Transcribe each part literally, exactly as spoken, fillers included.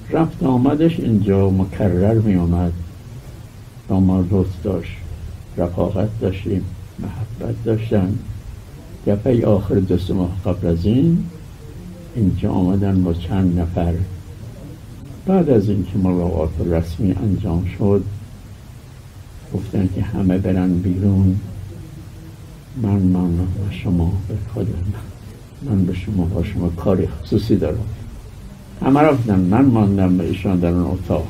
رفت آمدش اینجا مکرر می اومد، با ما لطف داشت، رفاقت داشتیم، محبت داشتن. دفعه آخر دو سه ماه قبل از این اینجا آمدن با چند نفر. بعد از اینکه ملاقات رسمی انجام شد گفتن که همه برن بیرون. من من و شما به خود من من به شما با شما کاری خصوصی دارم. همه رفتن، من ماندم به ایشان در اون اتاق.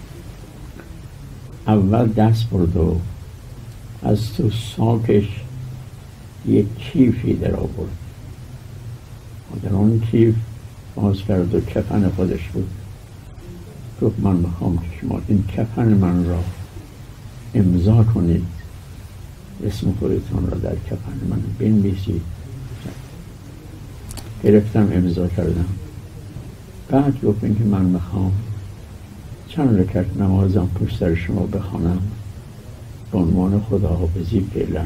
اول دست برد و از تو ساکش یک کیفی در آورد و در اون کیف باز کرد و کفن خودش بود. گفت من میخوام که شما این کفن من را امضا کنید، اسم خودتون را در کفن من بنویسید. گرفتم امضا کردم. بعد گفت که من میخوام چند رکعت نمازم پشت سر شما بخوانم به عنوان خداحافظی فعلا.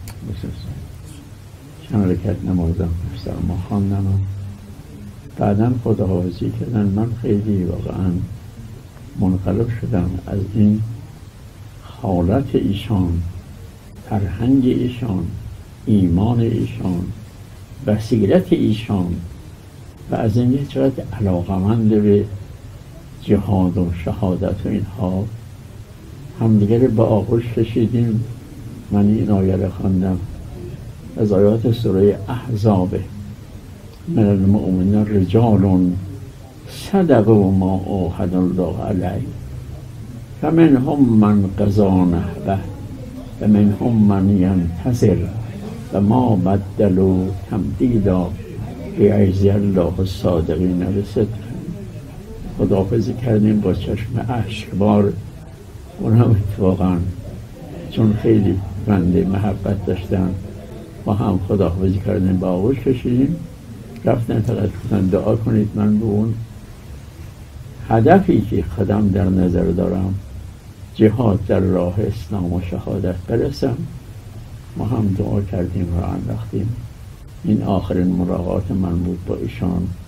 چند رکعت نمازم پشت سر ما خواندم. بعدا خداحافظی کردن. من خیلی واقعا منقلب شدم از این حالت ایشان، فرهنگ ایشان، ایمان ایشان، بصیرت ایشان و از اینکه چقدر علاقمند به جهاد و شهادت و اینها. همدیگه رو به آغوش کشیدیم. من این آیه رو خواندم از آیات سوره احزاب: من المؤمنین رجال صدقوا ما عاهدوا الله علیه فمنهم من قضی نحبه و منهم من ینتظر و ما بدلوا تبدیلا لیجزی الله الصادقین بصدقهم. خداحافظی کردیم با چشم اشکبار. اونم اتفاقا چون خیلی بنده محبت داشتن با هم خداحافظی کردیم، با آغوش کشیدیم. رفتن فقط گفتن دعا کنید من به اون هدفی که خودم در نظر دارم، جهاد در راه اسلام و شهادت، برسم. ما هم دعا کردیم و انداختیم. این آخرین ملاقات من بود با ایشان.